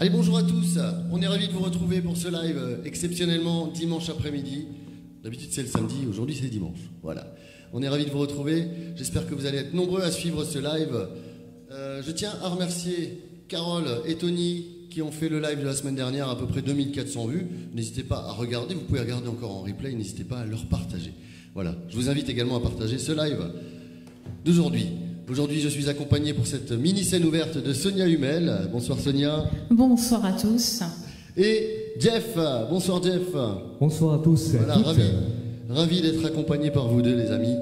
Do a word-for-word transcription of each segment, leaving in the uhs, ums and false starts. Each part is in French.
Allez, bonjour à tous, on est ravis de vous retrouver pour ce live euh, exceptionnellement dimanche après-midi. D'habitude c'est le samedi, aujourd'hui c'est dimanche. Voilà, on est ravis de vous retrouver, j'espère que vous allez être nombreux à suivre ce live. Euh, je tiens à remercier Carole et Tony qui ont fait le live de la semaine dernière, à peu près deux mille quatre cents vues. N'hésitez pas à regarder, vous pouvez regarder encore en replay, n'hésitez pas à leur partager. Voilà, je vous invite également à partager ce live d'aujourd'hui. Aujourd'hui, je suis accompagné pour cette mini-scène ouverte de Sonia Hummel. Bonsoir Sonia. Bonsoir à tous. Et Jeff. Bonsoir Jeff. Bonsoir à tous. Voilà, ravi, ravi d'être accompagné par vous deux, les amis.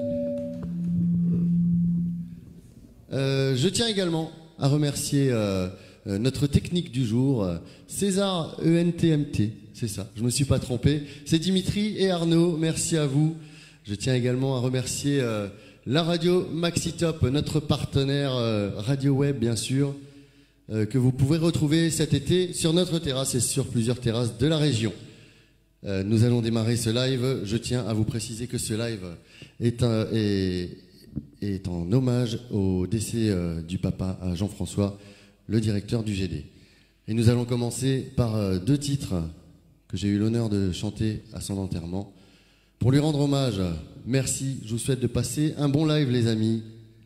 Euh, je tiens également à remercier euh, euh, notre technique du jour, euh, César E N T M T. C'est ça, je ne me suis pas trompé. C'est Dimitri et Arnaud, merci à vous. Je tiens également à remercier euh, la radio Maxitop, notre partenaire euh, radio web bien sûr, euh, que vous pouvez retrouver cet été sur notre terrasse et sur plusieurs terrasses de la région. Euh, nous allons démarrer ce live. Je tiens à vous préciser que ce live est, un, est, est en hommage au décès euh, du papa à Jean-François, le directeur du G D. Et nous allons commencer par euh, deux titres que j'ai eu l'honneur de chanter à son enterrement. Pour lui rendre hommage, merci, je vous souhaite de passer un bon live les amis.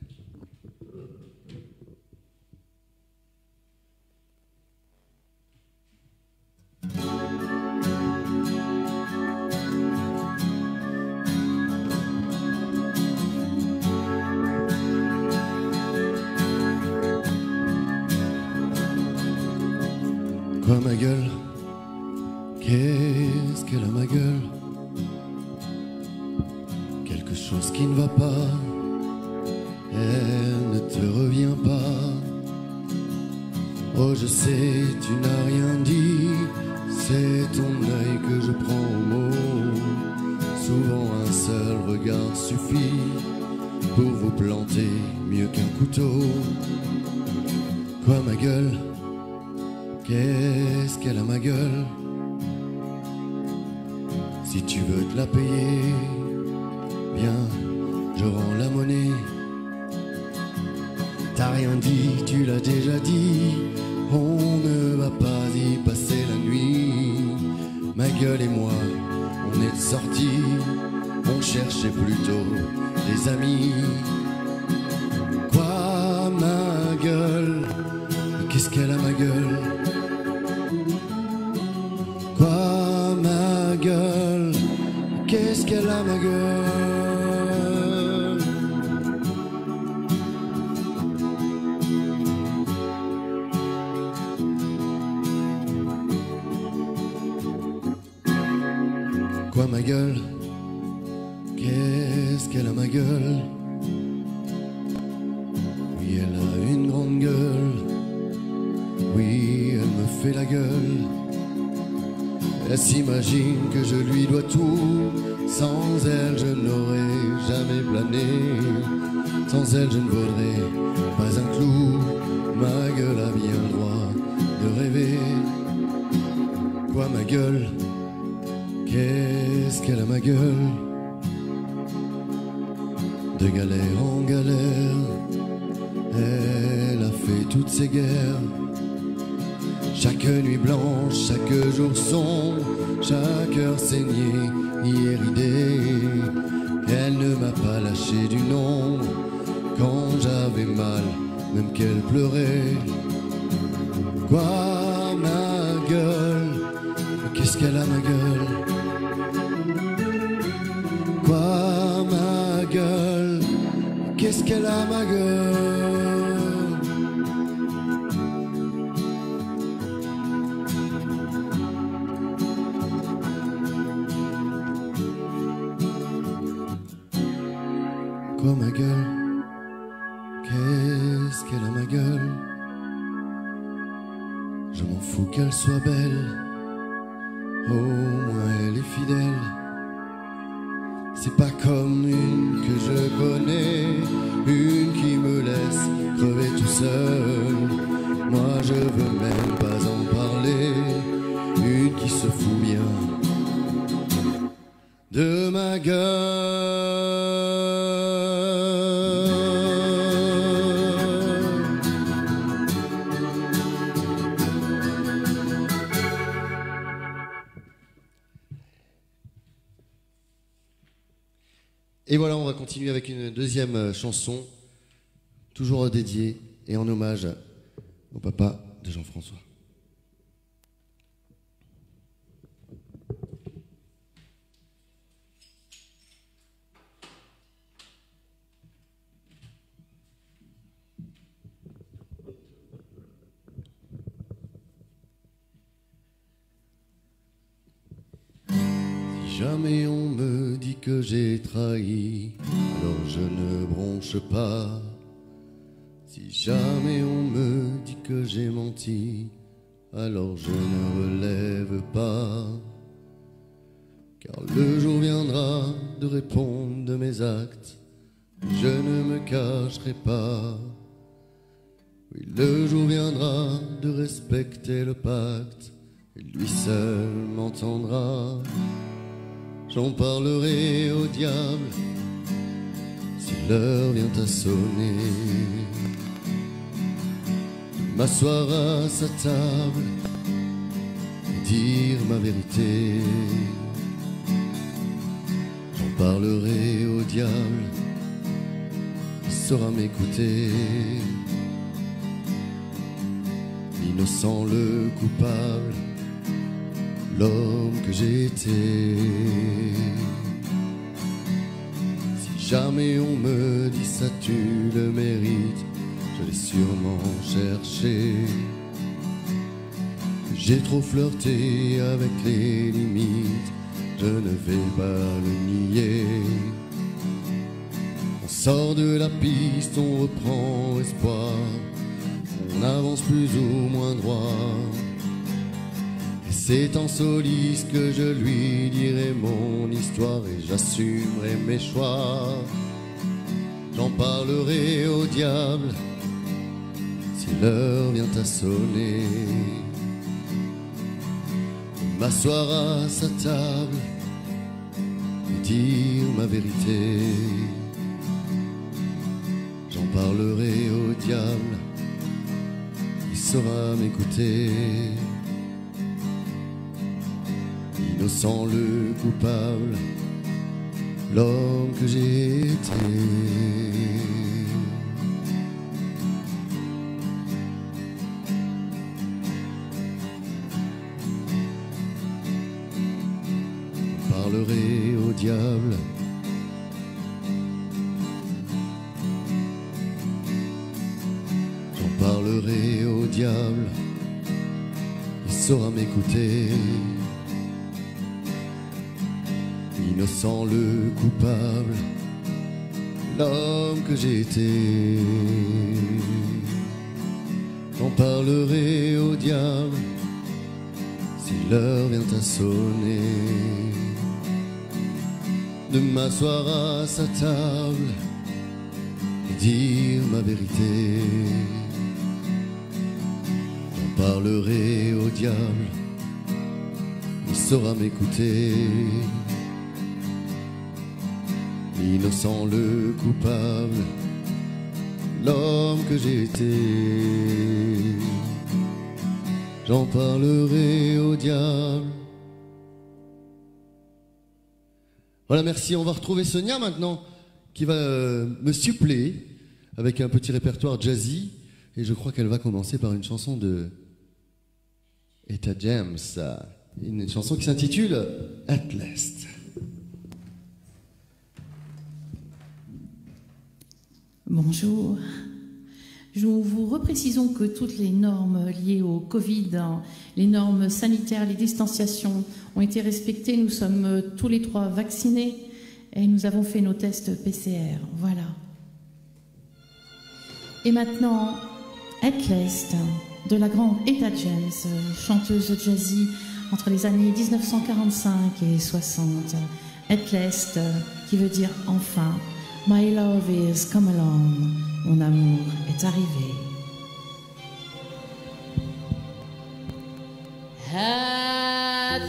Quoi ma gueule? Qu'est-ce qu'elle a ma gueule? Quelque chose qui ne va pas, elle ne te revient pas. Oh je sais, tu n'as rien dit, c'est ton œil que je prends au mot. Souvent un seul regard suffit pour vous planter mieux qu'un couteau. Quoi ma gueule? Qu'est-ce qu'elle a ma gueule? Si tu veux te la payer, bien, je rends la monnaie. T'as rien dit, tu l'as déjà dit, on ne va pas y passer la nuit. Ma gueule et moi, on est sortis, on cherchait plutôt des amis. Quoi ma gueule? Qu'est-ce qu'elle a ma gueule? Quoi ma gueule? Qu'est-ce qu'elle a ma gueule? Quoi ma gueule? Qu'est-ce qu'elle a ma gueule? Oui, elle a une grande gueule. Oui, elle me fait la gueule. Elle s'imagine que je lui dois tout. Sans elle, je n'aurais jamais plané. Sans elle, je ne vaudrais pas un clou. Ma gueule a bien le droit de rêver. Quoi ma gueule? Qu'est-ce qu'elle a ma gueule? De galère en galère, elle a fait toutes ses guerres. Chaque nuit blanche, chaque jour sombre, chaque heure saignée, hier ridée. Elle ne m'a pas lâché du nombre quand j'avais mal, même qu'elle pleurait. Quoi ma gueule? Qu'est-ce qu'elle a ma gueule? Quoi ma gueule? Qu'est-ce qu'elle a ma gueule? Quoi ma gueule? Qu'est-ce qu'elle a ma gueule? Je m'en fous qu'elle soit belle, au moins elle est fidèle. C'est pas comme une que je connais, une qui me laisse crever tout seul. Moi je veux même pas en parler, une qui se fout bien de ma gueule. Et voilà, on va continuer avec une deuxième chanson, toujours dédiée et en hommage au papa de Jean-François. Si jamais on me dit que j'ai trahi, alors je ne bronche pas. Si jamais on me dit que j'ai menti, alors je ne relève pas. Car le jour viendra de répondre de mes actes, je ne me cacherai pas. Oui, le jour viendra de respecter le pacte, et lui seul m'entendra. J'en parlerai au diable si l'heure vient à sonner. M'asseoir à sa table et dire ma vérité. J'en parlerai au diable, il saura m'écouter. L'innocent, le coupable, l'homme que j'ai été. Si jamais on me dit ça tu le mérites, je l'ai sûrement cherché. J'ai trop flirté avec les limites, je ne vais pas le nier. On sort de la piste, on reprend espoir, on avance plus ou moins droit. Et c'est en soliste que je lui dirai mon histoire et j'assumerai mes choix. J'en parlerai au diable si l'heure vient à sonner. M'asseoir à sa table et dire ma vérité. J'en parlerai au diable, il saura m'écouter. L'innocent, le coupable, l'homme que j'ai été. Parlerai au diable, j'en parlerai au diable, il saura m'écouter. L'innocent, le coupable, l'homme que j'ai été. J'en parlerai au diable si l'heure vient à sonner. De m'asseoir à sa table et dire ma vérité. J'en parlerai au diable, il saura m'écouter. L'innocent, le coupable, l'homme que j'ai été. J'en parlerai au diable. Voilà, merci. On va retrouver Sonia maintenant, qui va euh, me suppléer avec un petit répertoire jazzy. Et je crois qu'elle va commencer par une chanson de Etta James, une chanson qui s'intitule At Last. Bonjour. Nous vous reprécisons que toutes les normes liées au Covid, les normes sanitaires, les distanciations ont été respectées. Nous sommes tous les trois vaccinés et nous avons fait nos tests P C R. Voilà. Et maintenant, At Last, de la grande Etta James, chanteuse jazzy entre les années mille neuf cent quarante-cinq et soixante. At Last, qui veut dire enfin. My love is come along. Mon amour est arrivé. At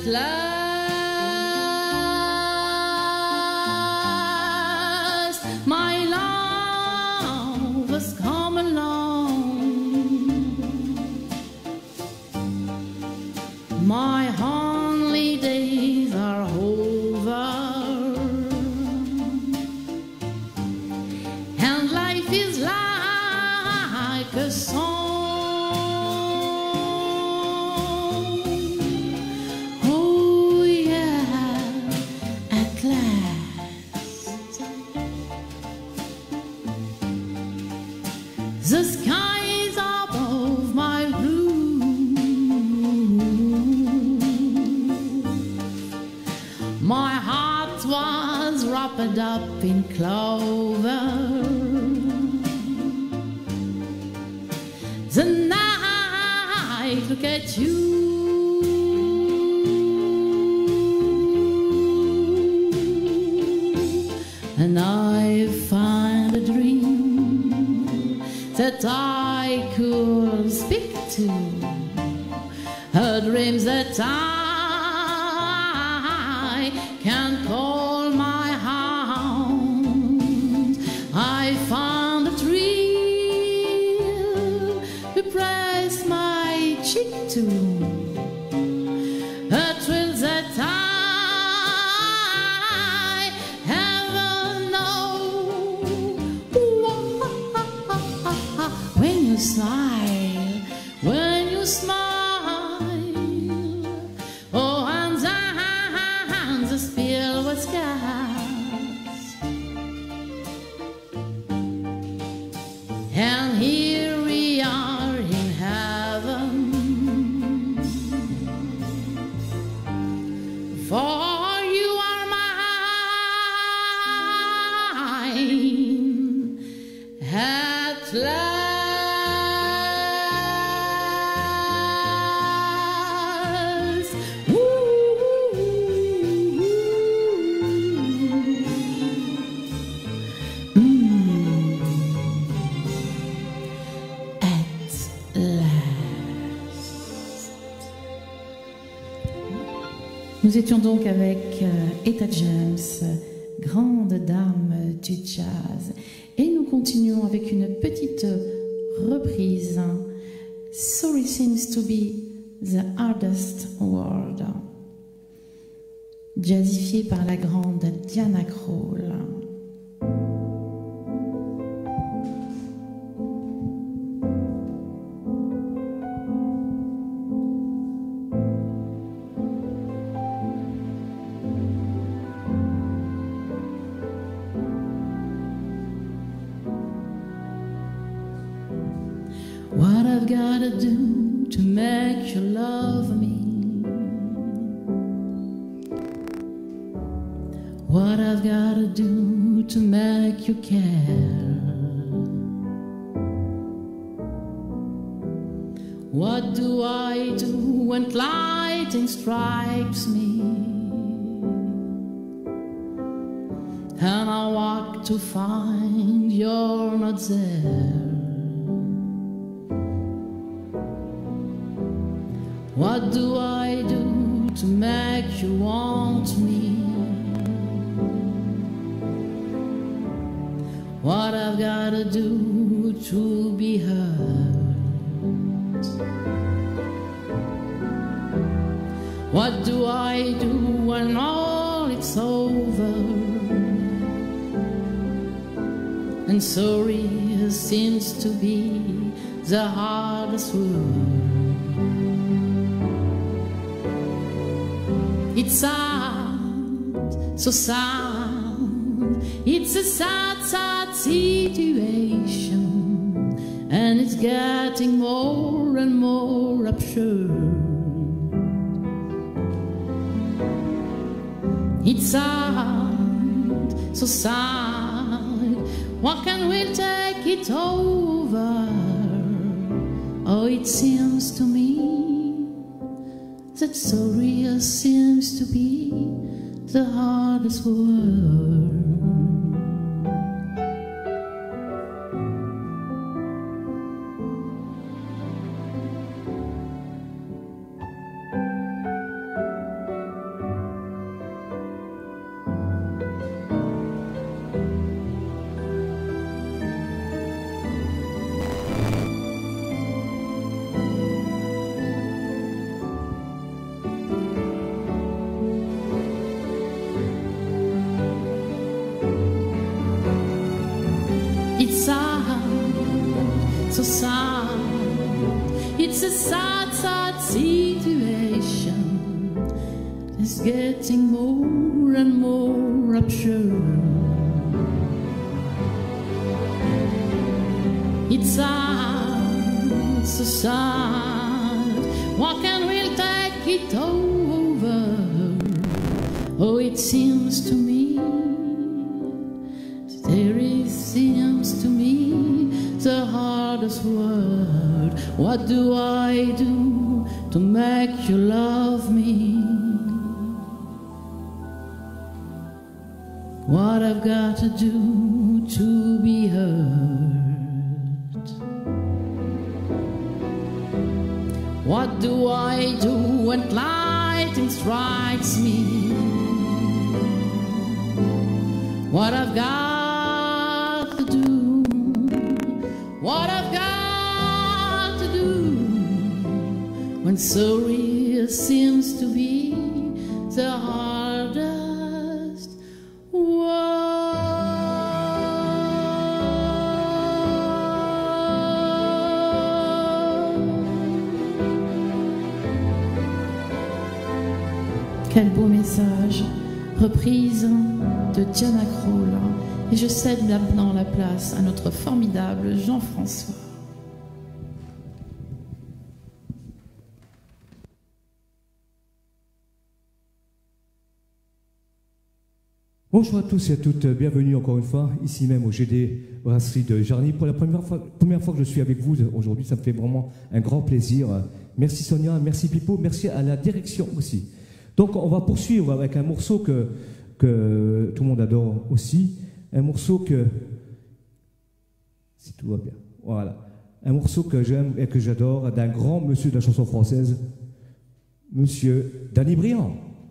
last, my love has come along. My only days are over. My heart was wrapped up in clover. The night, look at you. And I find a dream that I could speak to, a dream that I can call my own. I found a thrill to press my cheek to, a thrill that I smile, when you smile, oh, and hands are filled with scars. And here we are in heaven, for you are mine at last. Nous étions donc avec euh, Etta James, grande dame du jazz. Et nous continuons avec une petite reprise. Sorry seems to be the hardest word. Jazzifiée par la grande Diana Krall. What I've gotta do to make you love me, what I've gotta do to make you care, what do I do when lightning strikes me, and I walk to find you're not there. What do I do to make you want me? What I've gotta do to be heard? What do I do when all it's over? And sorry seems to be the hardest word. It's sad, so sad. It's a sad, sad situation, and it's getting more and more absurd. It's sad, so sad. What can we take it over? Oh, it seems to me that sorry seems to be the hardest word. It's sad, so sad. It's a sad, sad situation. It's getting more and more absurd. It's sad, so sad. What can we take it over? Oh, it it seems to me, there it seems to me the hardest word. What do I do to make you love me? What I've got to do to be heard? What do I do when lightning strikes me? What I've got to do, what I've got to do, when sorry seems to be the hardest word. Quel beau message, reprise de Diana Krall. Et je cède maintenant la place à notre formidable Jean-François. Bonjour à tous et à toutes, bienvenue encore une fois, ici même au G D Brasserie de Jarny. Pour la première fois, première fois que je suis avec vous aujourd'hui, ça me fait vraiment un grand plaisir. Merci Sonia, merci Pipo, merci à la direction aussi. Donc on va poursuivre avec un morceau que, que tout le monde adore aussi, un morceau que, si tout va bien, voilà, un morceau que j'aime et que j'adore d'un grand monsieur de la chanson française, monsieur Danny Briand.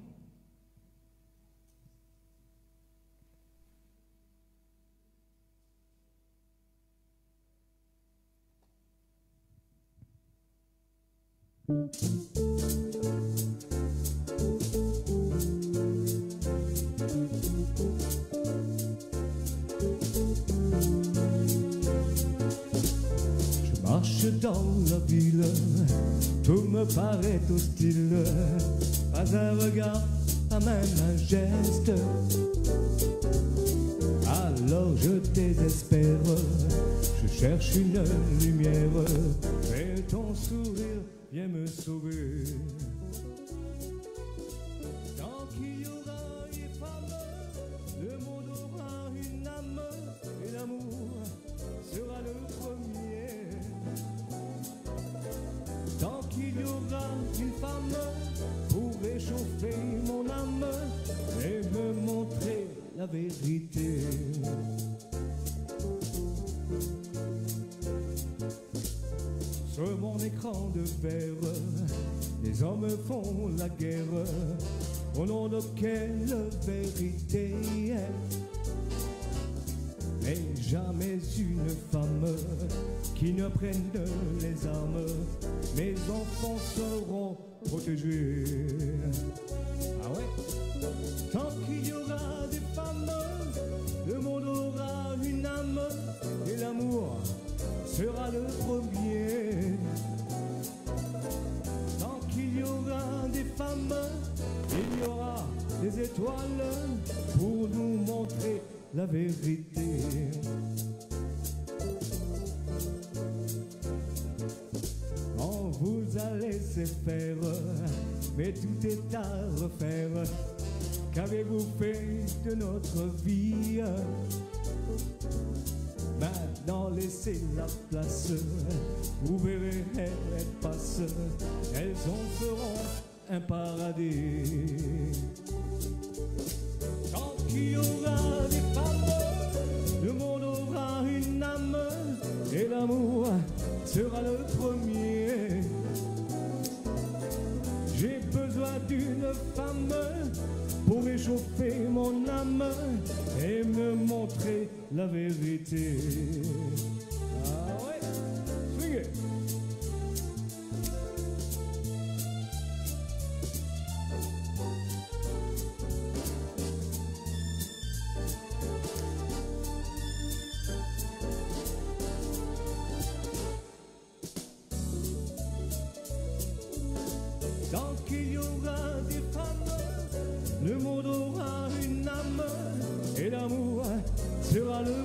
Je marche dans la ville, tout me paraît hostile, pas un regard, pas même un geste. Alors je désespère, je cherche une lumière, mais ton sourire vient me sauver. Tant qu'il y aura une femme, le monde aura une âme, et l'amour sera le premier. Tant qu'il y aura une femme pour réchauffer mon âme et me montrer la vérité. Sur mon écran de verre, les hommes font la guerre. Au nom de quelle vérité? Mais jamais une femme qui ne prenne les armes. Mes enfants seront protégés. Ah ouais? Tant qu'il y aura des femmes, le monde aura une âme et l'amour sera le premier. Tant qu'il y aura des femmes, il y aura des étoiles pour nous montrer la vérité. On vous a laissé faire, mais tout est à refaire. Qu'avez-vous fait de notre vie? Maintenant laissez la place, vous verrez elles passent, elles en feront un paradis. Tant qu'il y aura des femmes, le monde aura une âme, et l'amour sera le premier. J'ai besoin d'une femme pour réchauffer mon âme et me montrer la vérité. Ah ouais, swingez. Tant qu'il y aura des femmes, le monde aura une âme et l'amour sera le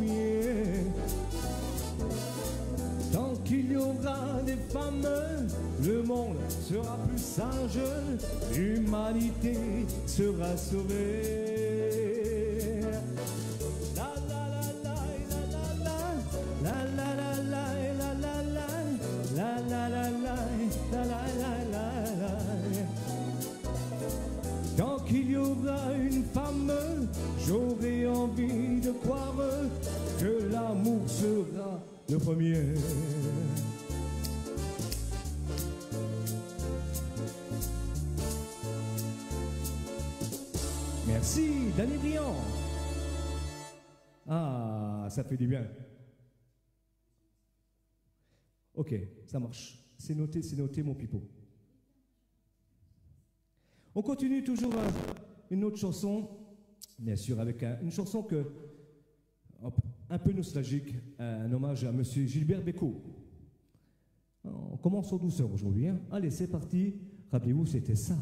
premier. Tant qu'il y aura des femmes, le monde sera plus sage, l'humanité sera sauvée. La la la la la la la la la la la la la la la la la la la la. Tant qu'il y aura une femme, j'aurai envie de croire que l'amour sera le premier. Merci, Danny Briand. Ah, ça fait du bien. Ok, ça marche. C'est noté, c'est noté, mon pipeau. On continue toujours euh, une autre chanson, bien sûr, avec un, une chanson que, un peu nostalgique, un hommage à Monsieur Gilbert Bécaud. On commence en douceur aujourd'hui. Hein. Allez, c'est parti. Rappelez-vous, c'était ça.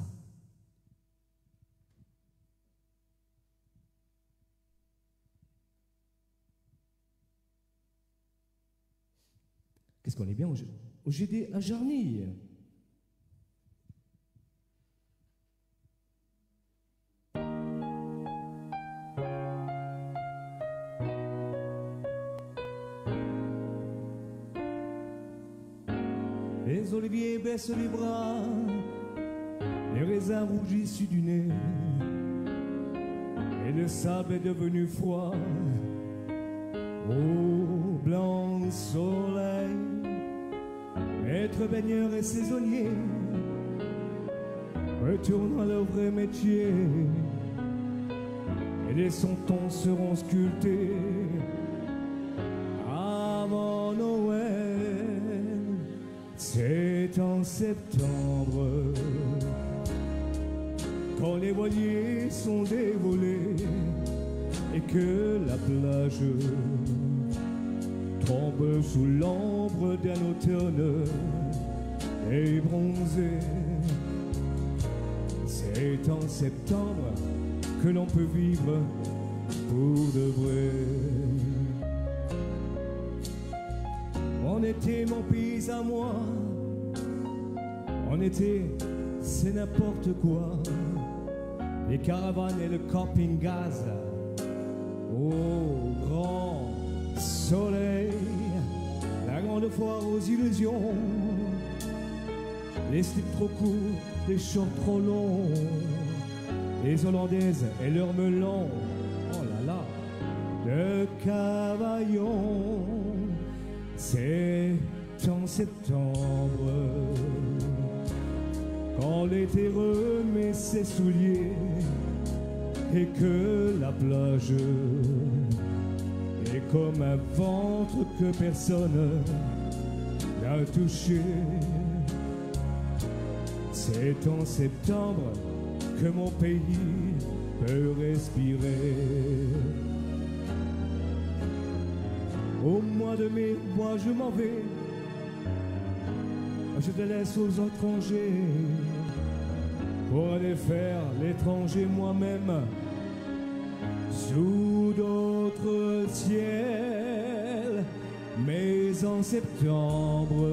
Qu'est-ce qu'on est bien au, au G D à Jarny. Les oliviers baissent les bras, les raisins rougissent du nez, et le sable est devenu froid au blanc soleil. Maître baigneur et saisonnier retournent à leur vrai métier, et les santons seront sculptés avant Noël. C'est en septembre, quand les voiliers sont dévolés et que la plage tombe sous l'ombre d'un automne et bronzé. C'est en septembre que l'on peut vivre pour de vrai. En été, mon pays à moi, en été, c'est n'importe quoi. Les caravanes et le camping-gaz au grand soleil, la grande foire aux illusions, les slips trop courts, les shorts trop longs, les Hollandaises et leurs melons, oh là là, le cavaillon. C'est en septembre, quand l'été remet ses souliers et que la plage est comme un ventre que personne n'a touché. C'est en septembre que mon pays peut respirer. Au mois de mai, moi je m'en vais, je te laisse aux étrangers pour aller faire l'étranger moi-même sous d'autres ciels. Mais en septembre,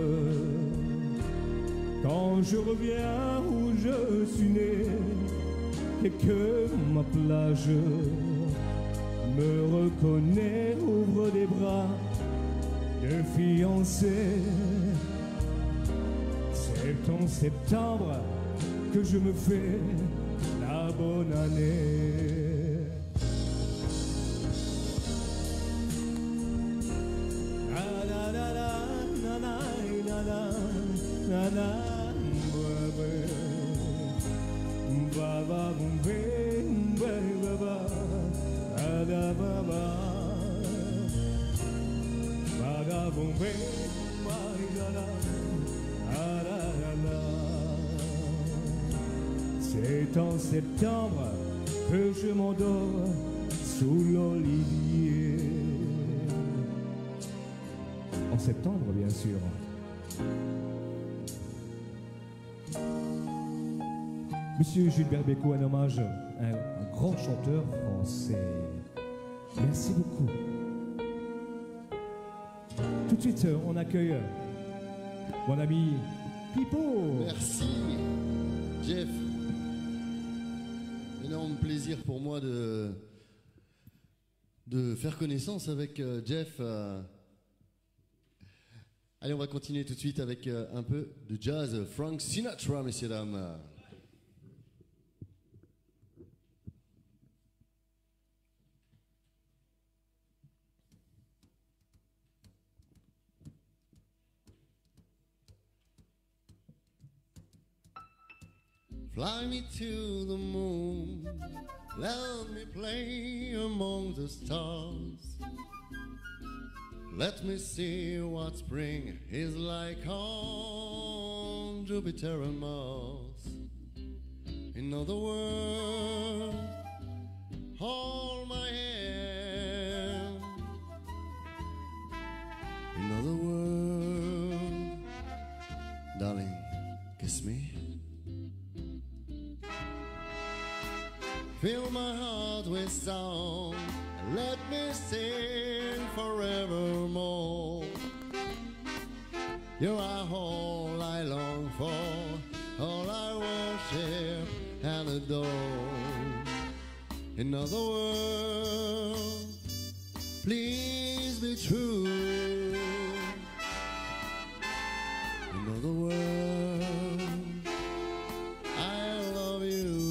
quand je reviens où je suis né et que ma plage me reconnaît, ouvre des bras de fiancé. C'est en septembre que je me fais la bonne année. La la la la la la la la la ba ba boum bim ba ba ba da ba ba ba da boum bim ba da da ah la la la. C'est en septembre que je m'endors sous l'olivier. En septembre, bien sûr. Monsieur Gilbert Bécaud, un hommage à un, un grand chanteur français. Merci beaucoup. Tout de suite, on accueille mon ami Pipo. Merci, Jeff. Énorme plaisir pour moi de, de faire connaissance avec euh, Jeff. Euh. Allez, on va continuer tout de suite avec euh, un peu de jazz. Frank Sinatra, messieurs, dames. Fly me to the moon, let me play among the stars. Let me see what spring is like on Jupiter and Mars. In other words, hold my hand. In other words, darling, kiss me. Fill my heart with song, let me sing forevermore. You're all I long for, all I worship and adore. In other words, please be true. In other words, I love you.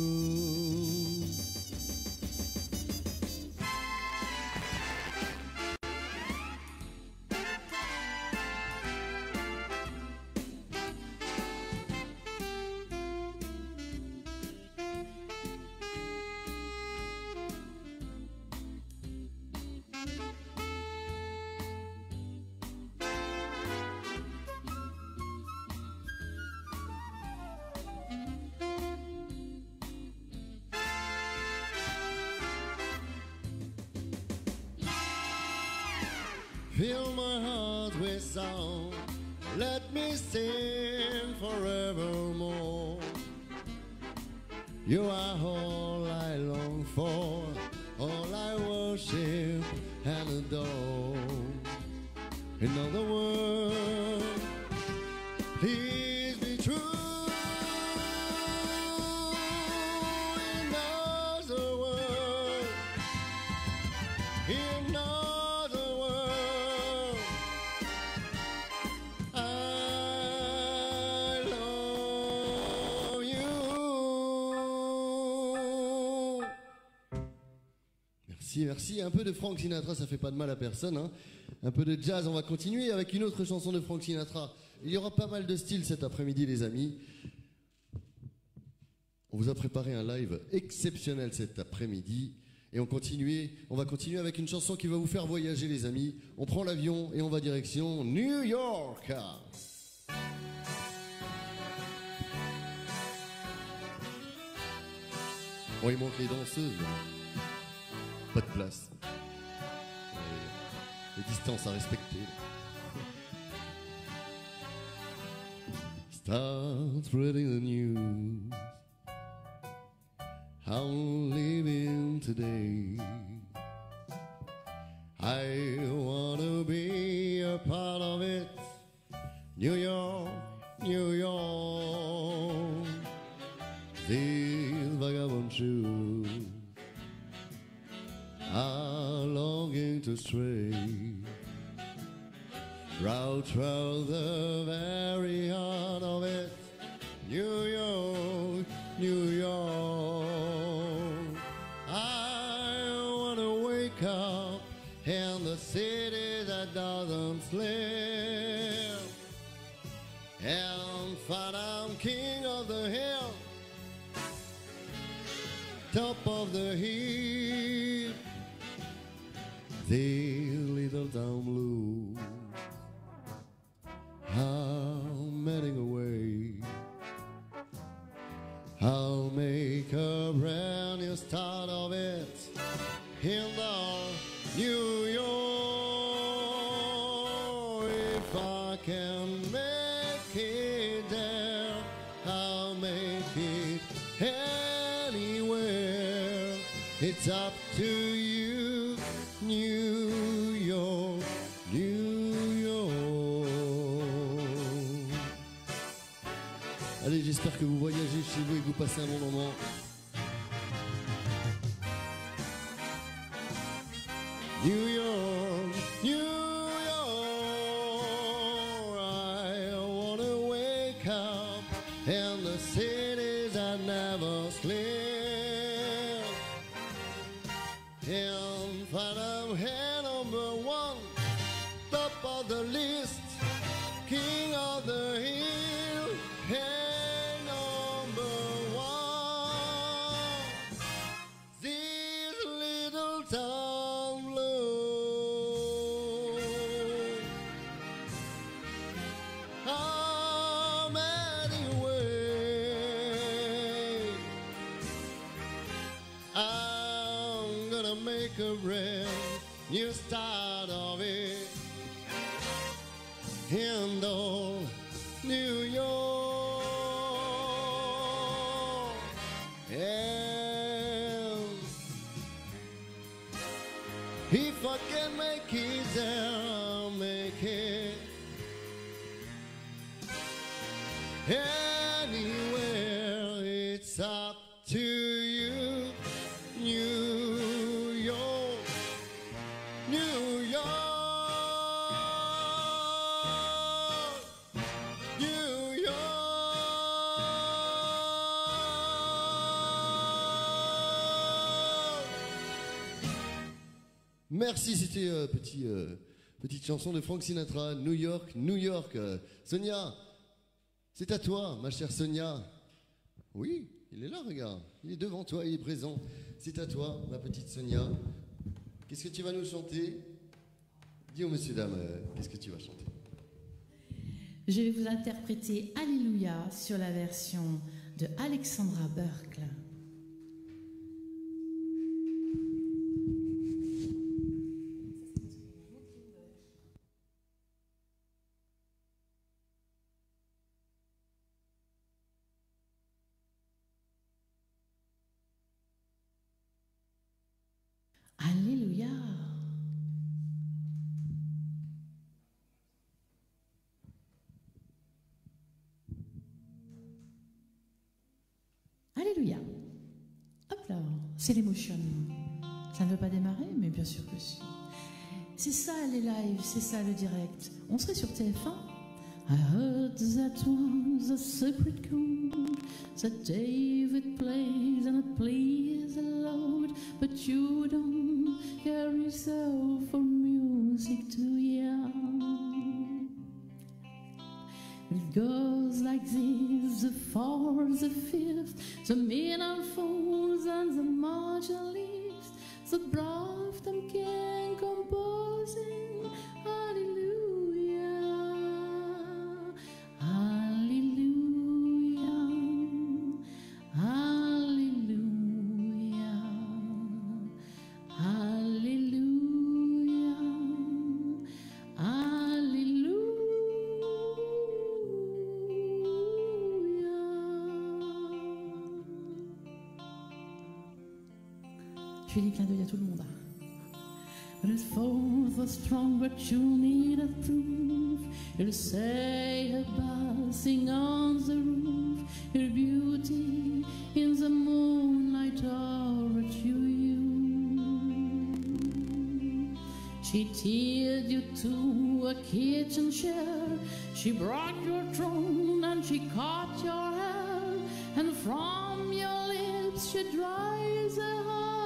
Fill my heart with song, let me sing forevermore. You are all I long for, all I worship and adore. In other words, please be true. In other words, in other words, I love you. Merci, merci. Un peu de Frank Sinatra, ça fait pas de mal à personne, hein. Un peu de jazz, on va continuer avec une autre chanson de Frank Sinatra. Il y aura pas mal de styles cet après-midi, les amis. On vous a préparé un live exceptionnel cet après-midi. Et on, continue, on va continuer avec une chanson qui va vous faire voyager, les amis. On prend l'avion et on va direction New York. Bon, il manque les danseuses. Pas de place. Les distances à respecter. Start spreading the news. I'm living today. I want to be a part of it. New York, New York. These vagabond shoes are longing to stray right through the very heart of it. New York, New York. I want to wake up in the city that doesn't sleep and find I'm king of the hill, top of the heap. This little town blues, I'm heading away. I'll make a brand new start of it in the New York. If I can make it there, I'll make it anywhere. It's up to you, New York, New York. J'espère que vous voyagez chez vous et que vous passez un bon moment. New York, New York, I wanna wake up in the cities that never sleep. In front of head number one, top of the list, king of the hill, head number one. This little town blue. I'm anyway. I'm gonna make a brand new start of it. In old New York, and if I can make it there, I'll make it anywhere. It's up to you, New York, New York. Merci, c'était euh, petit, euh, petite chanson de Frank Sinatra, New York, New York. Euh, Sonia, c'est à toi, ma chère Sonia. Oui, il est là, regarde. Il est devant toi, il est présent. C'est à toi, ma petite Sonia. Qu'est-ce que tu vas nous chanter? Dis aux messieurs, dames, euh, qu'est-ce que tu vas chanter? Je vais vous interpréter Alléluia sur la version de Alexandra Burke. Alléluia. Alléluia. Hop là, c'est l'émotion. Ça ne veut pas démarrer, mais bien sûr que si. C'est ça les lives, c'est ça le direct. On serait sur T F un. I heard that was a secret chord that David plays and it plays a lot, but you don't care yourself for music, do ya? It goes like this: the fourth, the fifth, the minor falls and the major lifts, the breath them can composing. Hallelujah, hallelujah, hallelujah, hallelujah, hallelujah. Je fais des clins d'œil à tout le monde. But it's forth was strong, but you need a proof. You'll say about sing on the roof, your beauty in the moonlight or at you, you. She teared you to a kitchen chair, she brought your throne and she caught your hair, and from your lips she dries a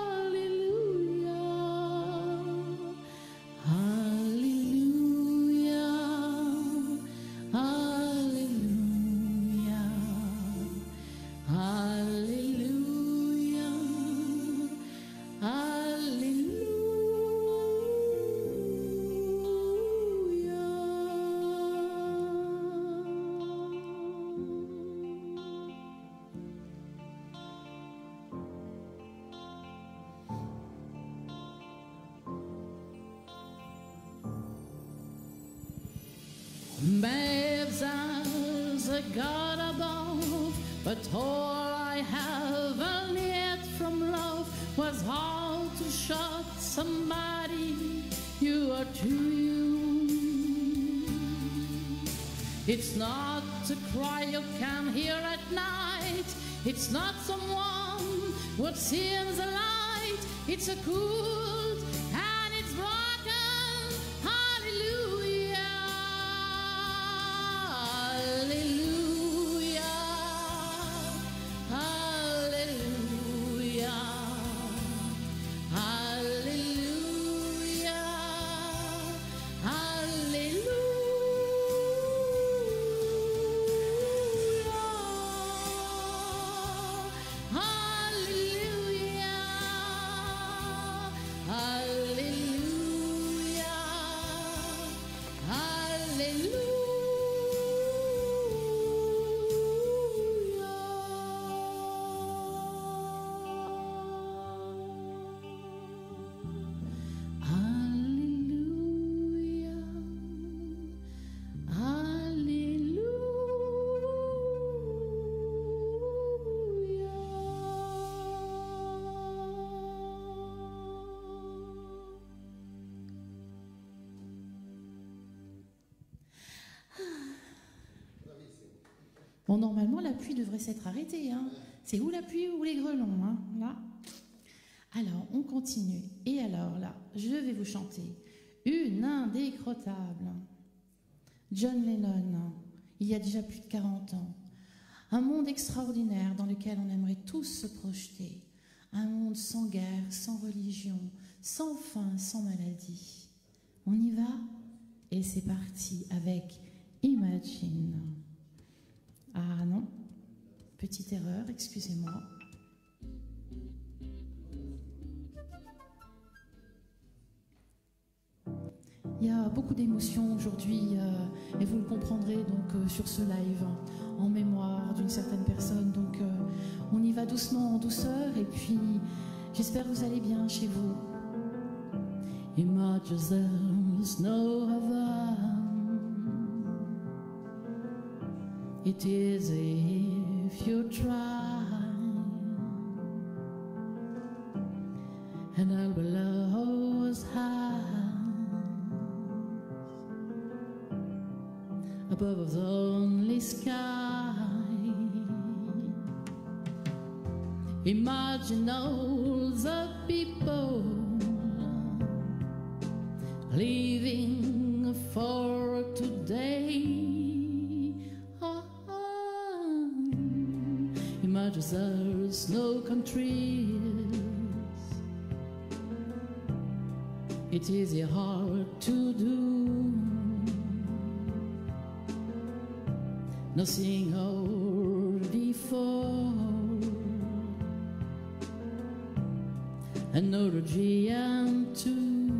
Babes as a God above, but all I have and yet from love was how to shut somebody you are to you. It's not not a cry you can hear at night. It's not someone what seems a light. It's a cold and it's broken. Hallelujah, hallelujah, hallelujah, hallelujah, hallelujah. Bon, normalement, la pluie devrait s'être arrêtée. Hein. C'est ou la pluie ou les grelons, hein, là. Alors, on continue. Et alors, là, je vais vous chanter une indécrottable. John Lennon, il y a déjà plus de quarante ans. Un monde extraordinaire dans lequel on aimerait tous se projeter. Un monde sans guerre, sans religion, sans faim, sans maladie. On y va? Et c'est parti avec Imagine. Ah non, petite erreur, excusez-moi. Il y a beaucoup d'émotions aujourd'hui euh, et vous le comprendrez donc euh, sur ce live en mémoire d'une certaine personne. Donc euh, on y va doucement en douceur et puis j'espère que vous allez bien chez vous. Imagine there's no heaven. It is if you try, and all below is high, above us only sky. Imagine all the people living for today. Imagine there's no countries. It is hard to do. Nothing old before. Another giant too.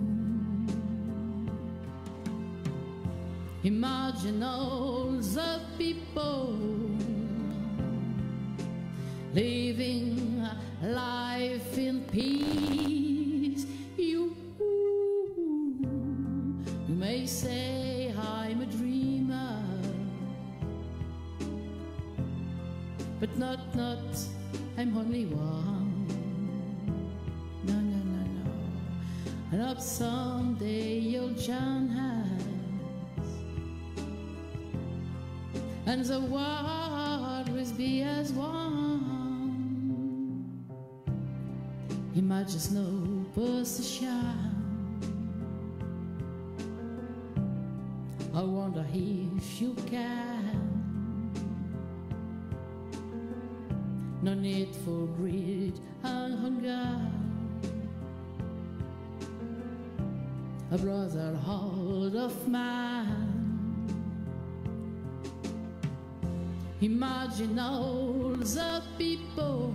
Imagine all the people living life in peace. You, you may say I'm a dreamer, but not, not, I'm only one. No, no, no, no. And up someday you'll join us, and the world will be as one. Imagine no possession. I wonder if you can. No need for greed and hunger. A brotherhood of man. Imagine all the people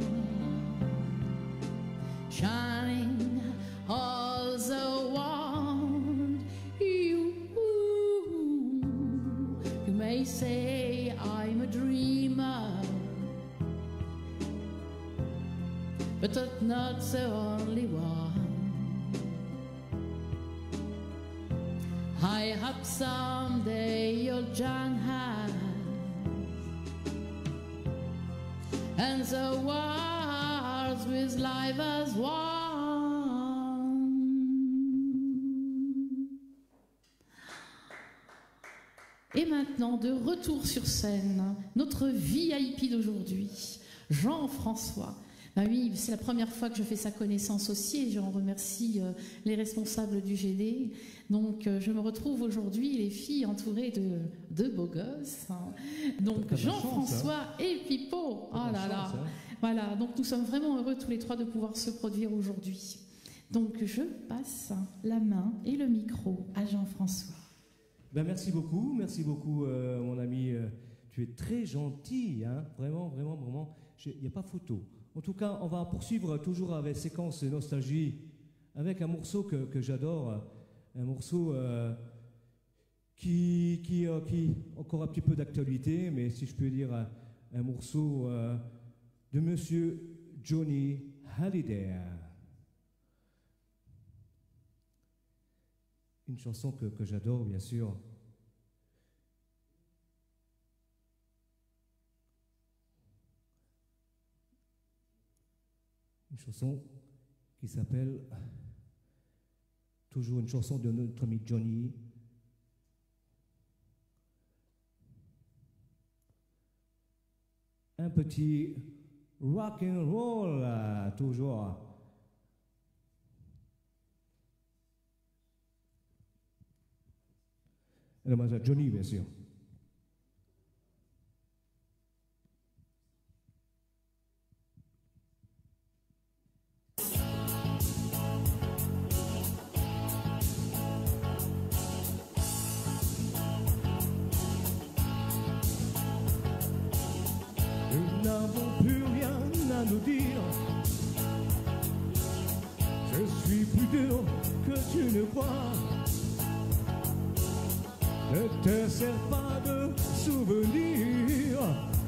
shining all the world. You, you may say I'm a dreamer, but that's not the only one. I hope someday you'll join hands, and the world with life as one. Et maintenant, de retour sur scène, notre V I P d'aujourd'hui, Jean-François. Ben oui, c'est la première fois que je fais sa connaissance aussi et j'en remercie euh, les responsables du G D. Donc euh, je me retrouve aujourd'hui, les filles, entourées de, de beaux gosses. Hein. Donc Jean-François hein. et Pipo. Oh là là. Chance, hein. Voilà, donc nous sommes vraiment heureux tous les trois de pouvoir se produire aujourd'hui. Donc je passe la main et le micro à Jean-François. Ben merci beaucoup, merci beaucoup euh, mon ami. Euh, tu es très gentil, hein. Vraiment, vraiment, vraiment. Il n'y a pas photo. En tout cas, on va poursuivre toujours avec séquence nostalgie, avec un morceau que, que j'adore, un morceau euh, qui, qui, euh, qui encore un petit peu d'actualité, mais si je peux dire un, un morceau euh, de Monsieur Johnny Hallyday. Une chanson que, que j'adore, bien sûr. Une chanson qui s'appelle, toujours une chanson de notre ami Johnny. Un petit rock and roll, toujours. Un hommage à Johnny, bien sûr. Nous n'avons plus rien à nous dire. Je suis plus dur que tu ne crois. Ne te sers pas de souvenirs.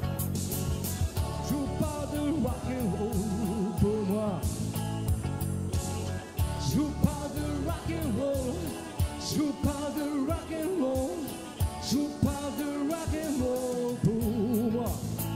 Joue pas de rock and roll pour moi. Joue pas de rock and roll. Joue pas de rock and roll. Joue pas de rock and roll pour moi.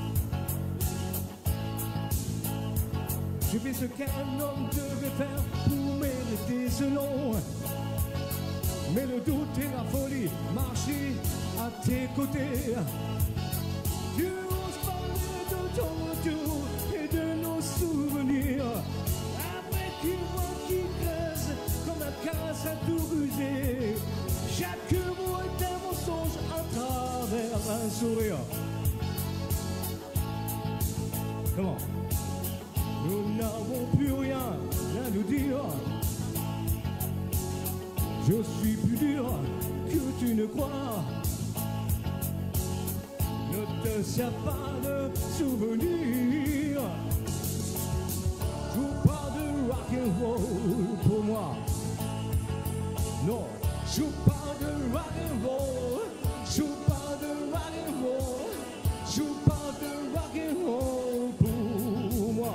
Je fais ce qu'un homme devait faire pour mériter ce nom. Mais le doute et la folie marchaient à tes côtés. Tu oses parler de ton retour et de nos souvenirs. Avec une voix qui crève comme un casse à tout ruser. Chaque mot est un mensonge à travers un sourire. Comment? Nous n'avons plus rien à nous dire. Je suis plus dur que tu ne crois. Ne te sers pas de souvenirs. Joue pas de rock and roll pour moi. Non, joue pas de rock and roll. Joue pas de rock and roll. Joue pas de rock and roll pour moi.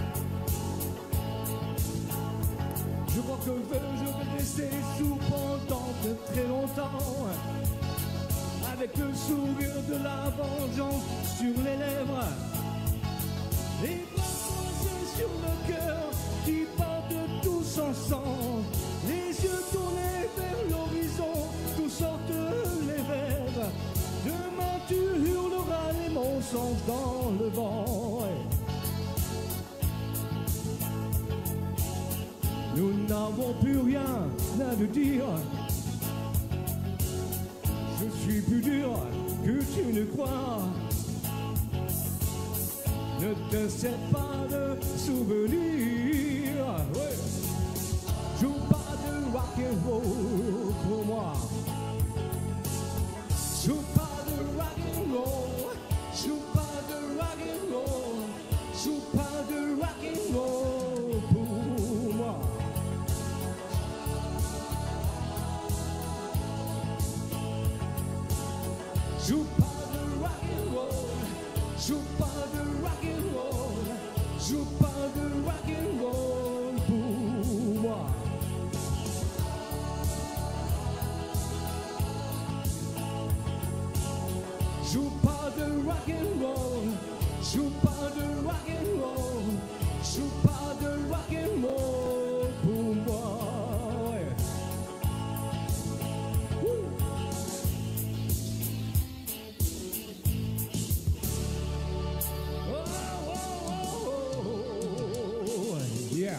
Je crois que je vais rester sous pendant de très longtemps, avec le sourire de la vengeance sur les lèvres, les bras croisés sur le cœur qui battent tous ensemble, les yeux tournés vers l'horizon, d'où sortent les rêves. Demain tu hurleras les mensonges dans le vent. Nous n'avons plus rien à nous dire. Je suis plus dur que tu ne crois. Ne te sers pas de souvenirs. Ouais. Joue pas de rock and roll pour moi. Joue pas de rock and roll. Joue pas de rock and roll. Joue pas de rock and roll pour moi. Joue pas de rock and roll, joue pas de rock and roll, joue pas de rock and roll pour moi. Joue pas de rock and roll, joue pas de rock and roll, joue pas de rock and roll pour moi. Ouais. Yeah.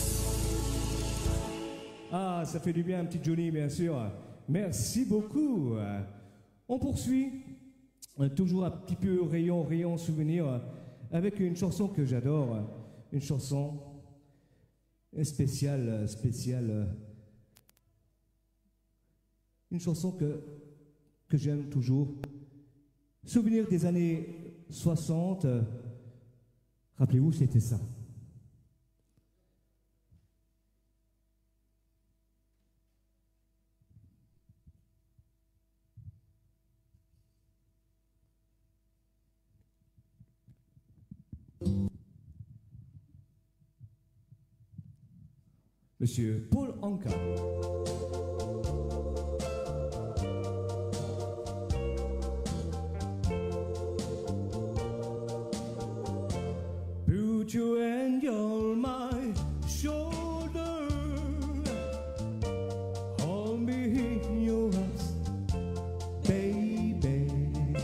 Ah, ça fait du bien, petit Johnny, bien sûr. Merci beaucoup. On poursuit, toujours un petit peu rayon, rayon souvenir, avec une chanson que j'adore, une chanson spéciale, spéciale, une chanson que, que j'aime toujours. Souvenir des années soixante, rappelez-vous, c'était ça. Monsieur Paul Anka. Put your hand on my shoulder, hold me in your arms, baby.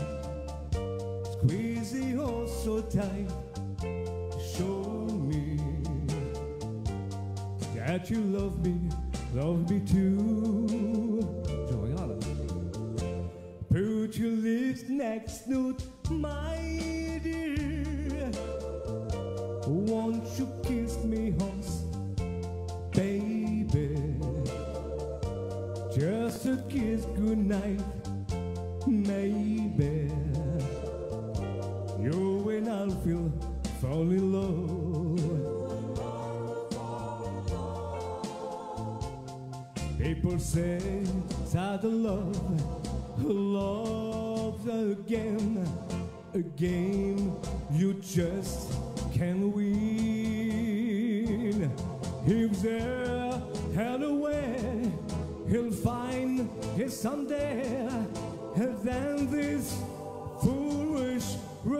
Squeeze it all so tight, show me that you love me, love me too. Je regarde. Put your lips next to my dear. Won't you kiss me once, baby? Just a kiss goodnight, maybe. You and I'll feel fall in love. People say that love, love's a game, a game you just can't win. If there had a way, he'll find his someday, and then this foolish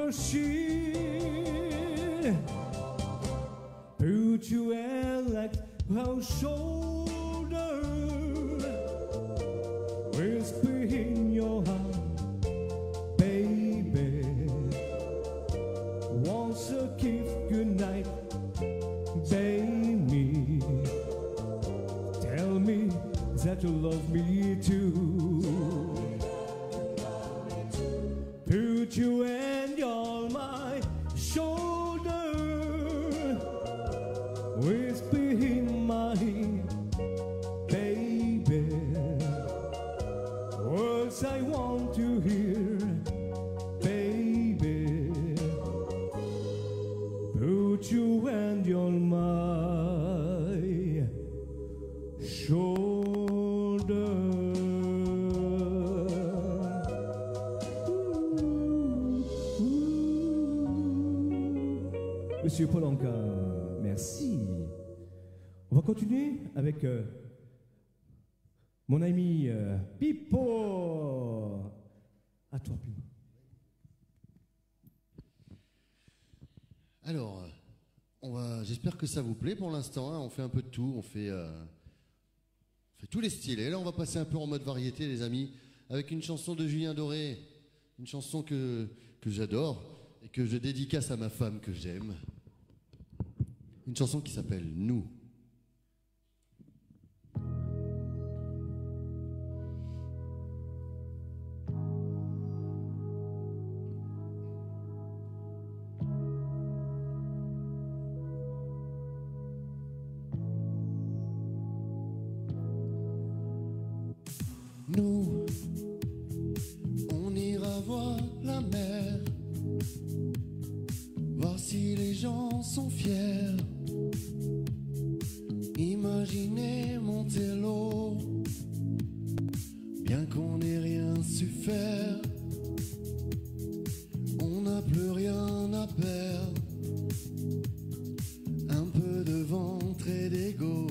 rushing. Put you in like a shoulder, whisper in your heart, baby. Once a kiss goodnight, baby. Tell me that you love me too. Put you hand on my shoulder, whisper in my ear, baby. Words I want to hear, baby. Put you hand on my shoulder. Monsieur Paul Anka, merci. On va continuer avec euh, mon ami euh, Pipo. À toi, Pipo. Alors, on va. J'espère que ça vous plaît pour l'instant. Hein, on fait un peu de tout. On fait, euh, on fait tous les styles. Et là, on va passer un peu en mode variété, les amis, avec une chanson de Julien Doré, une chanson que que j'adore et que je dédicace à ma femme que j'aime. Une chanson qui s'appelle Nous. Nous, on ira voir la mer, voir si les gens sont fiers. Imaginez monter l'eau, bien qu'on n'ait rien su faire. On n'a plus rien à perdre, un peu de ventre et d'ego,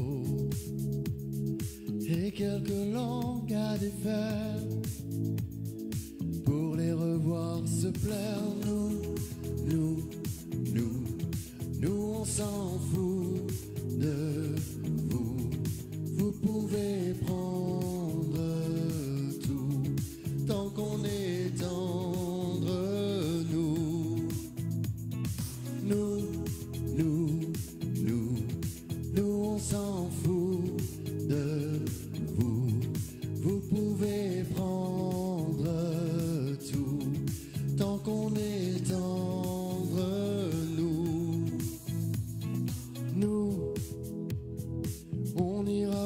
et quelques langues à défaire, pour les revoir se plaire. Nous, nous, nous, nous on s'en fout de vous. Vous pouvez prendre tout, tant qu'on est tendre. Nous, nous, nous, nous,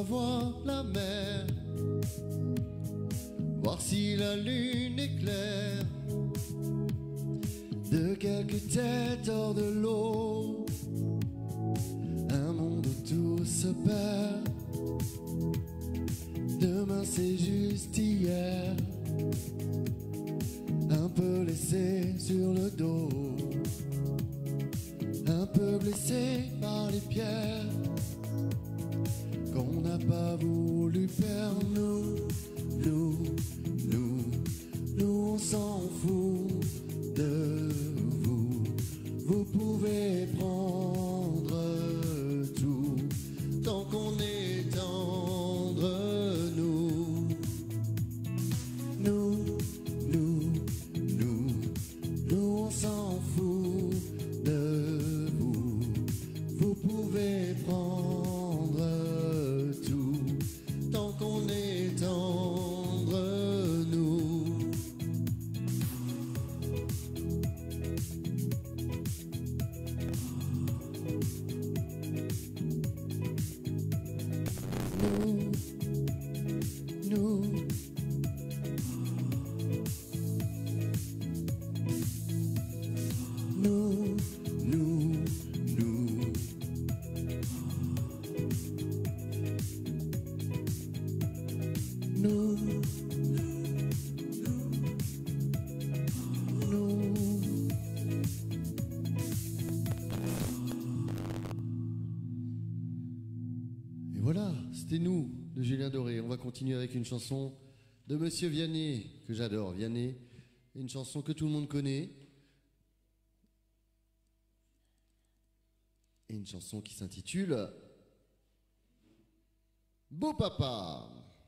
voir la mer, voir si la lune est claire. De quelques têtes hors de l'eau, un monde où tout se perd. Demain c'est juste hier, un peu laissé sur le dos, un peu blessé par les pierres qu'on n'a pas voulu perdre. Nous, nous, nous, nous on s'en fout de vous. Vous pouvez prendre tout tant qu'on est tendre. Nous, nous, nous, nous, nous on s'en fout de vous. Vous pouvez prendre tout tant qu'on est tendre. Nous, nous, nous, nous, nous, nous, nous, nous. Et voilà, c'était nous, de Julien Doré. On va continuer avec une chanson de Monsieur Vianney, que j'adore, Vianney. Une chanson que tout le monde connaît. Et une chanson qui s'intitule Beau Papa.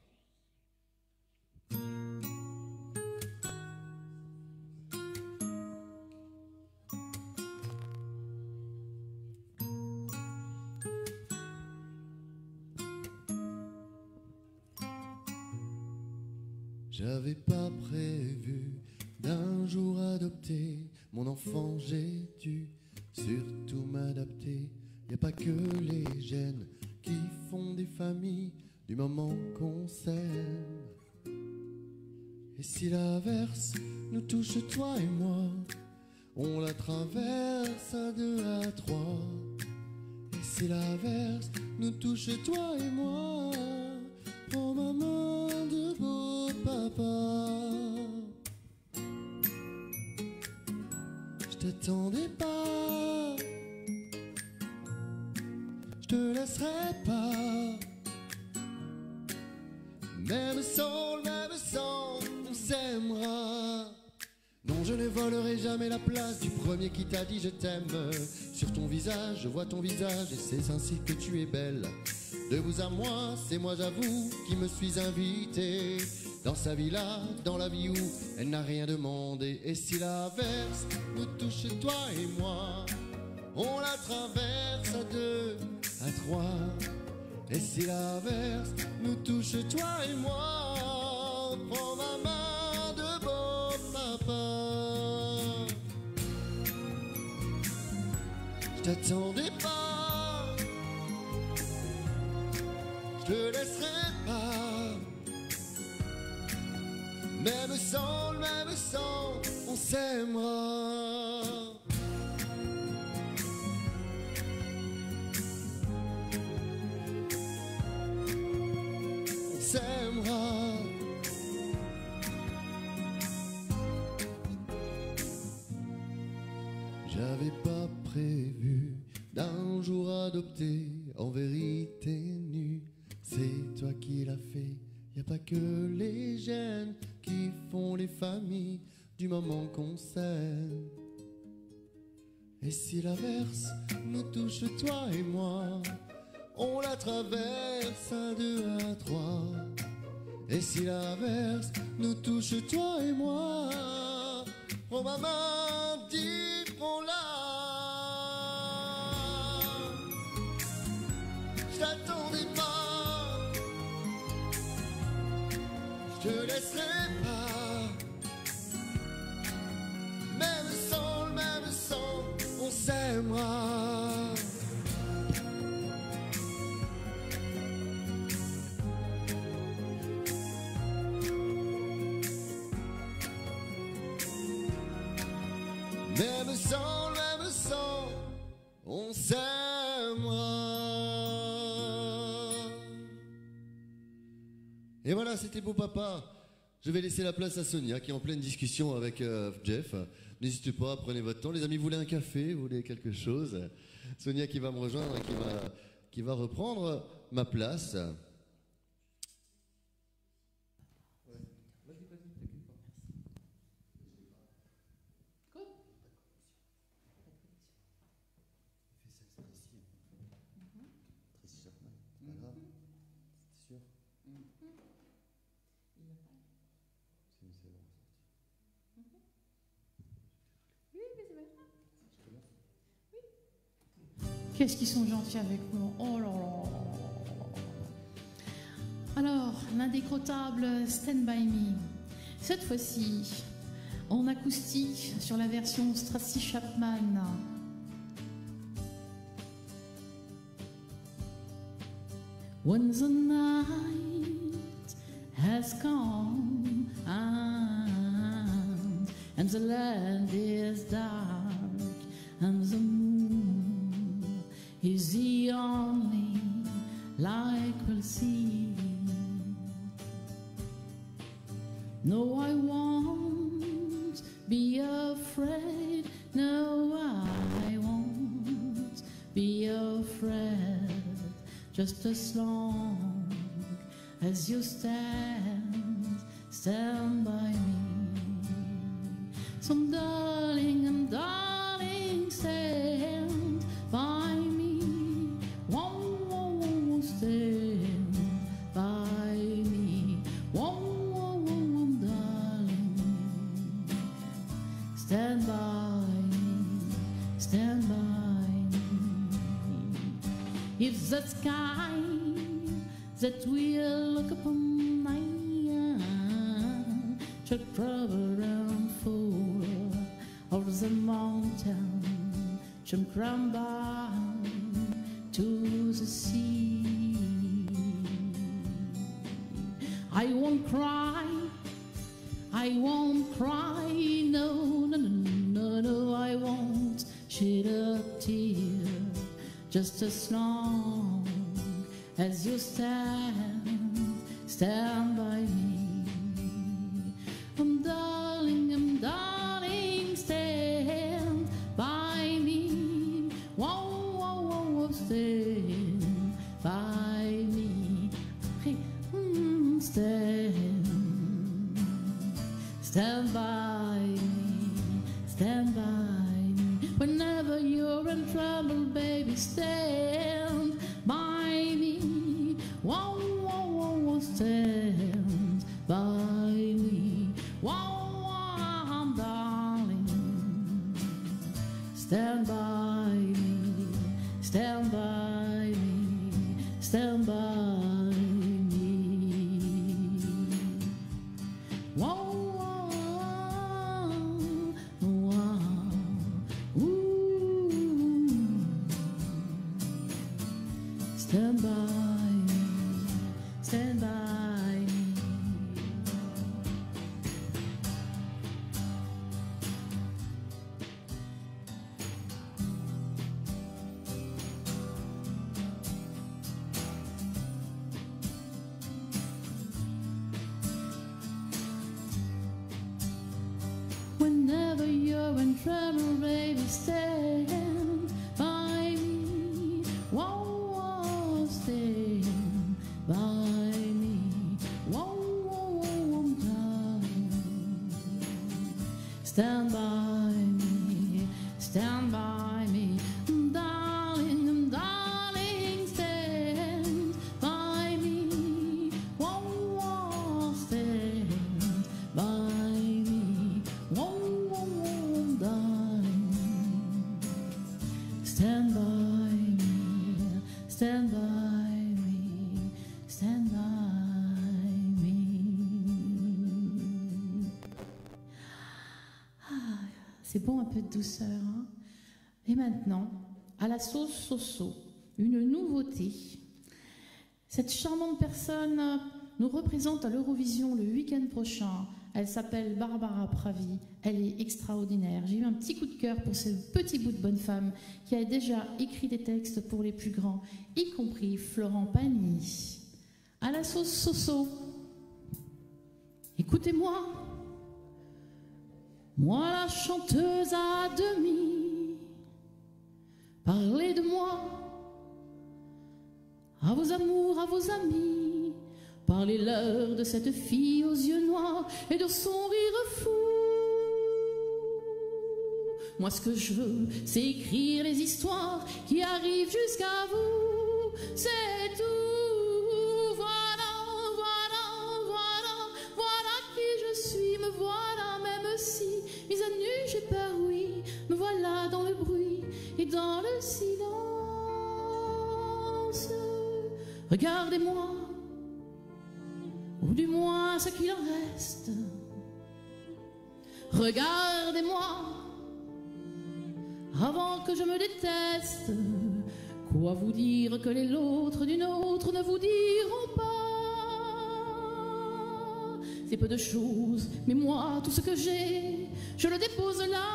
J'avais pas prévu d'un jour adopter mon enfant, j'ai dû surtout m'adapter. Y a pas que les gènes qui font des familles du moment qu'on s'aime. Et si l'averse nous touche, toi et moi, on la traverse à deux, à trois. Et si l'averse nous touche, toi et moi, prends ma main de beau papa. Je t'attendais pas, je te laisserai pas. Même sans le même sang, on s'aimera. Non, je ne volerai jamais la place du premier qui t'a dit je t'aime. Sur ton visage, je vois ton visage et c'est ainsi que tu es belle. De vous à moi, c'est moi j'avoue qui me suis invité dans sa villa, dans la vie où elle n'a rien demandé. Et si l'averse nous touche, toi et moi, on la traverse à deux, à trois. Et si l'averse nous touche, toi et moi, prends ma main de beau papa. Je t'attendais pas, je te laisserai pas. Même sans le même sang, on s'aimera. On s'aimera. J'avais pas prévu d'un jour adopter en vérité nue. C'est toi qui l'as fait. Y a pas que les gènes qui font les familles du moment qu'on s'aime. Et si l'averse nous touche, toi et moi, on la traverse à deux, à trois. Et si l'averse nous touche, toi et moi, prends ma main, dis prends-la. Je t'attendais pas, je te laisserai pas. Même sans le même sang, on s'aimera. Et voilà, c'était Beau Papa. Je vais laisser la place à Sonia qui est en pleine discussion avec euh, Jeff. N'hésitez pas, prenez votre temps. Les amis, vous voulez un café, vous voulez quelque chose? Sonia qui va me rejoindre et qui va, qui va reprendre ma place. Qu'est-ce qu'ils sont gentils avec nous. Oh là là. Alors, l'indécrottable Stand By Me. Cette fois-ci, en acoustique sur la version Tracy Chapman. When the night has come and, and the land is dark and the moon is the only light we'll see. No, I won't be afraid. No, I won't be afraid. Just as long as you stand, stand by me. So darling, and darling, stand by me. Whoa, whoa, whoa, stand by me. Whoa, whoa, whoa, darling, stand by me, stand by me. If the sky that we'll look upon my should cover and fall, or the mountain should crumble to the sea, I won't cry, I won't cry, no, no, no, no, no, I won't shed a tear. Just as long as you stand, stand by me. I'm darling, I'm darling, stand by me. Whoa, whoa, whoa, whoa, stand by me. Hey, mm, stand, stand by me, stand by me. Whenever you're in trouble, baby, stand by me. Whoa, whoa, whoa, whoa, stand by me. Whoa, whoa, darling, stand by me, stand by me, stand by me. Whoa. Stand by me, stand by me. Whenever you're in trouble, baby, stand by me. Whoa. Stand by me, whoa, whoa, whoa, darling. Stand by me, stand by me, darling, darling, stand by me, whoa, whoa, stand by me, whoa, whoa, whoa, darling. Stand by me, stand by me. C'est bon, un peu de douceur. Hein? Et maintenant, à la sauce Soso, une nouveauté. Cette charmante personne nous représente à l'Eurovision le week-end prochain. Elle s'appelle Barbara Pravi. Elle est extraordinaire. J'ai eu un petit coup de cœur pour ce petit bout de bonne femme qui a déjà écrit des textes pour les plus grands, y compris Florent Pagny. À la sauce Soso. Écoutez-moi, moi la chanteuse à demi, parlez de moi à vos amours, à vos amis, parlez-leur de cette fille aux yeux noirs et de son rire fou. Moi ce que je veux, c'est écrire les histoires qui arrivent jusqu'à vous, c'est tout. Voilà, voilà, voilà, voilà qui je suis, me voilà même si, mise à nu j'ai peur, oui, me voilà dans le bruit et dans le silence. Regardez-moi, ou du moins ce qu'il en reste. Regardez-moi, avant que je me déteste. Quoi vous dire que les l'autre d'une autre ne vous diront pas? C'est peu de choses, mais moi, tout ce que j'ai, je le dépose là.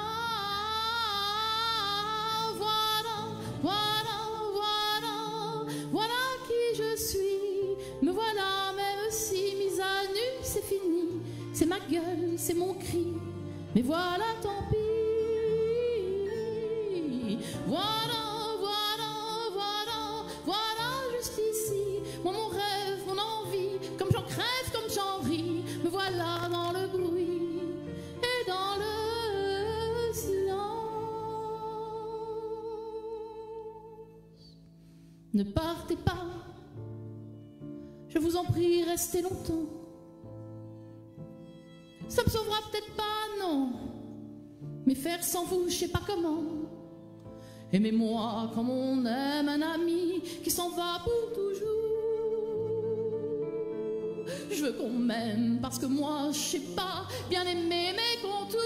Voilà, voilà, voilà, voilà qui je suis. Me voilà, même si mise à nu, c'est fini. C'est ma gueule, c'est mon cri, mais voilà, tant pis. Voilà, voilà, voilà, voilà, juste ici. Moi, mon rêve, mon envie, comme j'en crève, comme j'en ris. Me voilà dans le bruit et dans le silence. Ne partez pas, je vous en prie, restez longtemps. Ça me sauvera peut-être pas, non, mais faire sans vous, je sais pas comment. Aimez-moi comme on aime un ami qui s'en va pour toujours. Je veux qu'on m'aime parce que moi, je sais pas bien aimer mes contours.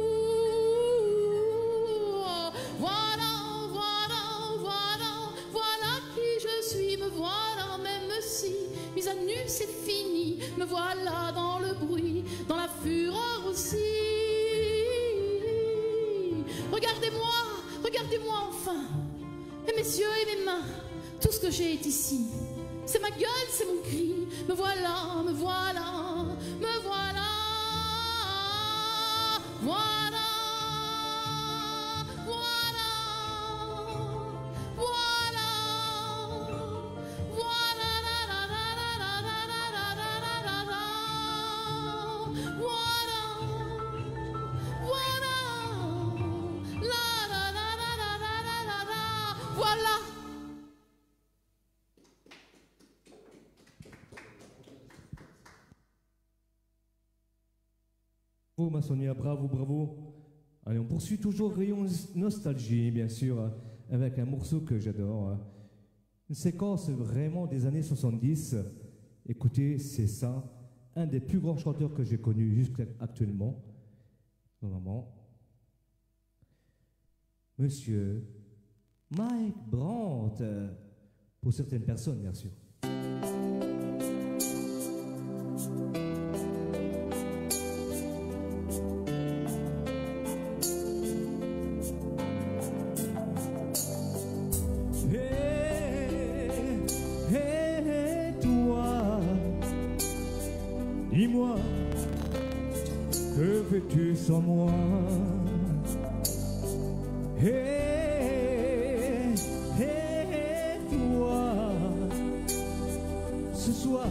Voilà, voilà, voilà, voilà qui je suis. Me voilà même si, mise à nu, c'est fini. Me voilà dans le bruit, dans la fureur aussi. Regardez-moi, regardez-moi enfin, et mes yeux et mes mains, tout ce que j'ai est ici. C'est ma gueule, c'est mon cri, me voilà, me voilà, me voilà, voilà, voilà, voilà, voilà, la la la la la la la la la la la, voilà, voilà, la la la la la la la la, voilà. Bravo ma Sonia, bravo, bravo. Allez, on poursuit toujours rayon nostalgie, bien sûr, avec un morceau que j'adore. Une séquence vraiment des années soixante-dix. Écoutez, c'est ça, un des plus grands chanteurs que j'ai connus jusqu'à actuellement. Normalement. Monsieur Mike Brandt, pour certaines personnes, bien sûr. Dis-moi, que fais-tu sans moi? Hé, hé, toi, ce soir,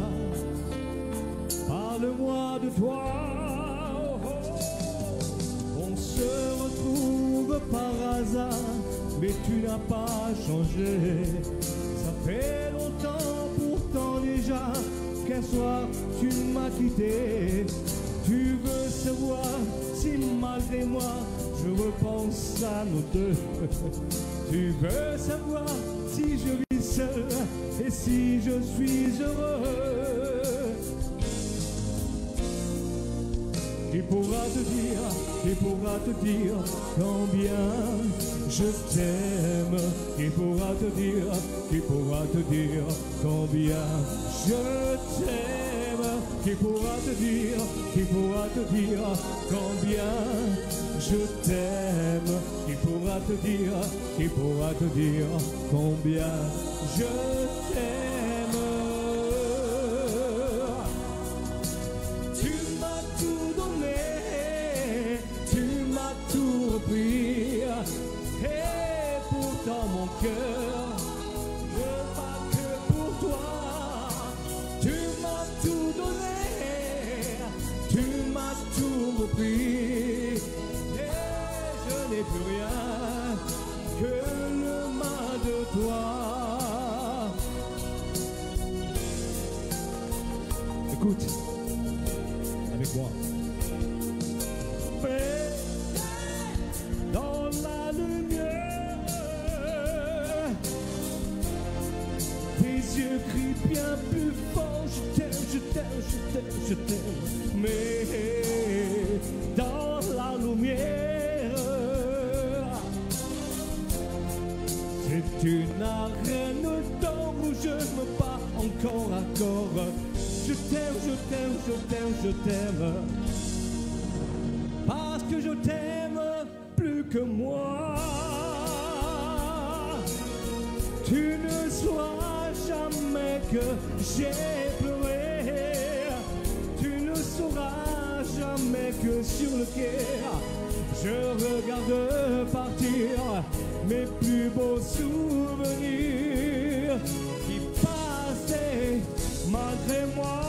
parle-moi de toi. Oh, oh. On se retrouve par hasard, mais tu n'as pas changé. Ça fait longtemps pourtant déjà qu'un soir tu m'as quitté. Tu veux savoir si malgré moi je repense à nous deux. Tu veux savoir si je vis seul et si je suis heureux. Qui pourra te dire, qui pourra te dire combien je t'aime? Qui pourra te dire, qui pourra te dire combien je t'aime? Qui pourra te dire, qui pourra te dire combien je t'aime? Qui pourra te dire, qui pourra te dire combien je t'aime? Tu m'as cœur ne bat que pour toi. Tu m'as tout donné, tu m'as tout repris, et je n'ai plus rien que le mal de toi. Écoute, avec moi. Mais dans la lumière, tes yeux crient bien plus fort. Je t'aime, je t'aime, je t'aime, je t'aime. Mais dans la lumière, c'est une arène d'or où je me bats encore à corps. Je t'aime, je t'aime, je t'aime, je t'aime. Parce que je t'aime plus que moi. Tu ne sauras jamais que j'ai pleuré. Tu ne sauras jamais que sur le quai je regarde partir mes plus beaux souvenirs qui passaient malgré moi.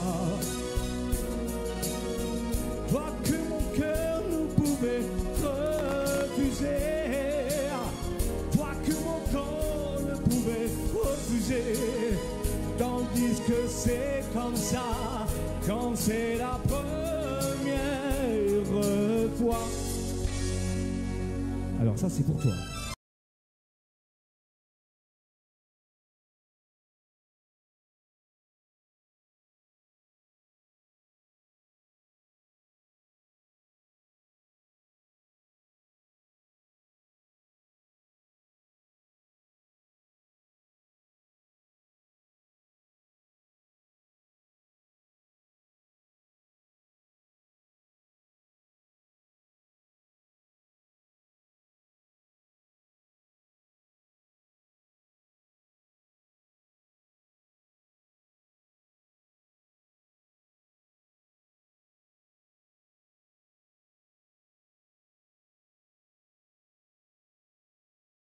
Toi que mon cœur ne pouvait refuser, toi que mon corps ne pouvait refuser, tandis que c'est comme ça quand c'est la première fois. Alors ça c'est pour toi.